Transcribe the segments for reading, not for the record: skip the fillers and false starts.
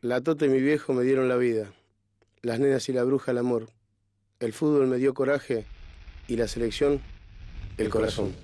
La tota y mi viejo me dieron la vida, las nenas y la bruja el amor, el fútbol me dio coraje y la selección el corazón.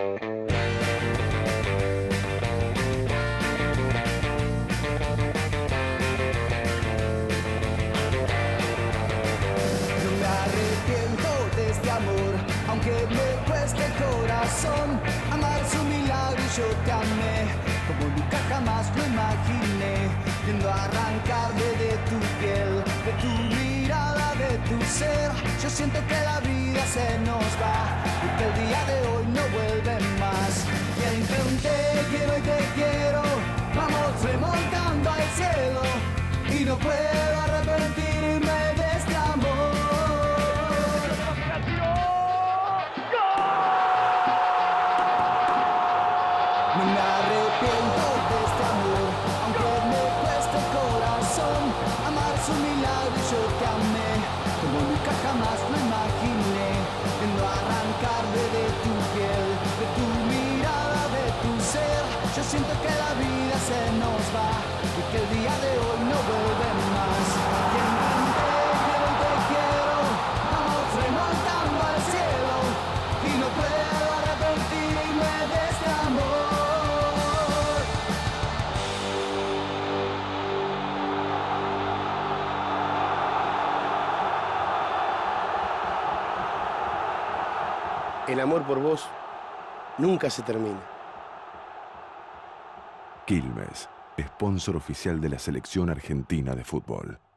No me arrepiento de este amor, aunque me cueste el corazón. Amar es un milagro y yo te amé, como nunca jamás lo imaginé. Viendo arrancarme de tu piel, de tu mirada, de tu ser. Yo siento que la vida se nos va y que el día de hoy no vuelve más. Y entre un te quiero y te quiero, vamos remontando al cielo. Y no puedo arrepentirme de este amor. No me arrepiento de este amor, aunque me cueste el corazón. Amar es un milagro y yo te amé, como nunca jamás lo imaginé. Viendo arrancarme de tu piel, de tu mirada, de tu ser. Yo siento que la vida se nos va y que el día de hoy no vuelve más. Y entre un te quiero y te quiero, vamos remontando al cielo. Y no puedo arrepentirme de este amor. El amor por vos nunca se termina. Quilmes, sponsor oficial de la selección argentina de fútbol.